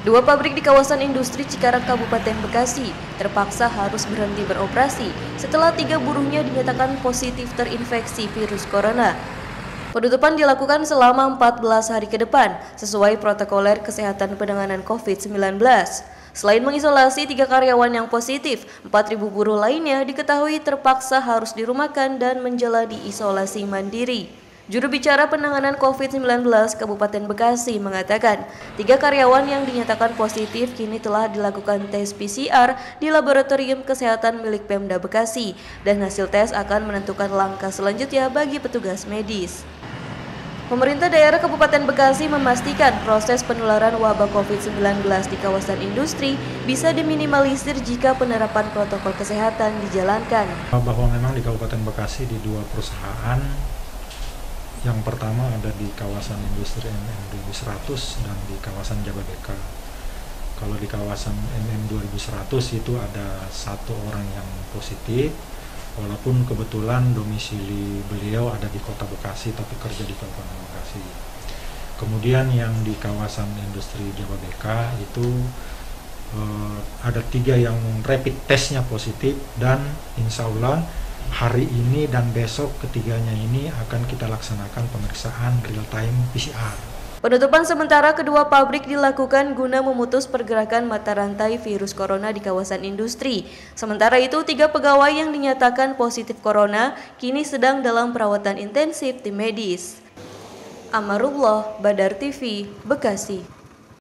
Dua pabrik di kawasan industri Cikarang, Kabupaten Bekasi terpaksa harus berhenti beroperasi setelah 3 buruhnya dinyatakan positif terinfeksi virus corona. Penutupan dilakukan selama 14 hari ke depan sesuai protokoler kesehatan penanganan COVID-19. Selain mengisolasi 3 karyawan yang positif, 4.000 buruh lainnya diketahui terpaksa harus dirumahkan dan menjalani isolasi mandiri. Juru bicara penanganan COVID-19 Kabupaten Bekasi mengatakan, 3 karyawan yang dinyatakan positif kini telah dilakukan tes PCR di laboratorium kesehatan milik Pemda Bekasi dan hasil tes akan menentukan langkah selanjutnya bagi petugas medis. Pemerintah daerah Kabupaten Bekasi memastikan proses penularan wabah COVID-19 di kawasan industri bisa diminimalisir jika penerapan protokol kesehatan dijalankan. Bahwa memang di Kabupaten Bekasi di 2 perusahaan, yang pertama ada di kawasan industri MM 2100 dan di kawasan Jababeka. Kalau di kawasan MM 2100 itu ada 1 orang yang positif, walaupun kebetulan domisili beliau ada di Kota Bekasi tapi kerja di Kabupaten Bekasi. Kemudian yang di kawasan industri Jababeka itu ada 3 yang rapid testnya positif dan insya Allah hari ini dan besok ketiganya ini akan kita laksanakan pemeriksaan real time PCR. Penutupan sementara kedua pabrik dilakukan guna memutus pergerakan mata rantai virus corona di kawasan industri. Sementara itu 3 pegawai yang dinyatakan positif corona kini sedang dalam perawatan intensif tim medis. Amarullah, Badar TV, Bekasi.